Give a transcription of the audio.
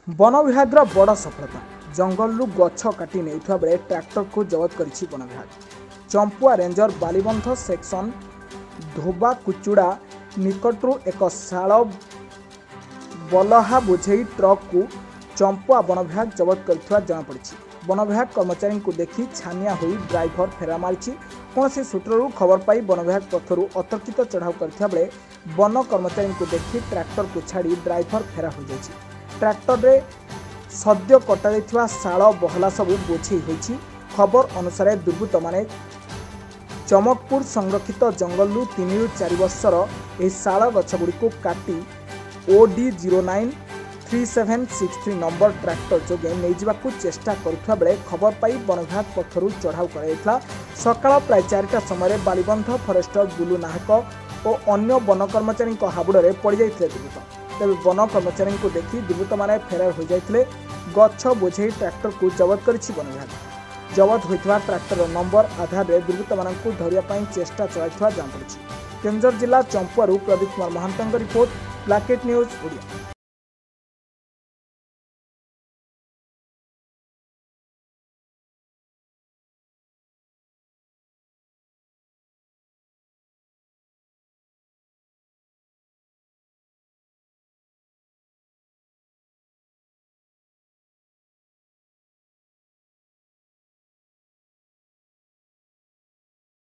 One विभाग बड़ सफलता जंगलू गछ काटी नेउथुवा बेले ट्रैक्टर को जबत करिछि वन विभाग। चंपुआ रेंजर बालीबंध सेक्शन धोबा कुचुड़ा निकटरू एक शाल बलहा बोझेई ट्रक को चंपुआ वन विभाग जबत करथिवा जଣାपड़ी। वन विभाग कर्मचारी को देखि छानिया होई ड्राइवर फेरा मारिछि। कौन सूत्रु खबर पाई वन विभाग पक्षरु अतर्कित चढ़ाऊ करथिया बेले वन कर्मचारी को देखि ट्रैक्टर को छाड़ी ड्राइवर फेरा हो जाइछि। ट्रैक्टर रे सद्य कटा शाल बहला सबू बोझे होइछि। खबर अनुसार दुर्बृत्त माने चमकपुर संरक्षित जंगलू 3 ରୁ 4 वर्षर यह शाल गछगुड़ी को काटी OD 093763 नंबर ट्रैक्टर जोगे नहीं जावाकू चेष्टा करुवा बेले खबर पाई वन विभाग पक्षरु चढ़ाऊ कराइला। सकाळ प्राय 4टा समय बालीबंध फरेस्टर बुलू नाहक और अन्य वन कर्मचारी हाबुड़े पड़ जाते दुर्बृत्त। तेज वन कर्मचारी को देखि दुर्बृत्त माने फेरार हो जाते। गछ बोझे ट्रैक्टर को जबत करिछि वन विभाग। जबत होइथवा ट्रैक्टर नंबर आधार में दुर्बृत्त मानकु धरिया पई चेष्टा चलाइथवा जଣାपड़ी। केन्दुझर जिला चंपुआरू प्रदीप कुमार महांतଙ୍କ रिपोर्ट ब्लैकेट न्यूज ओडिया।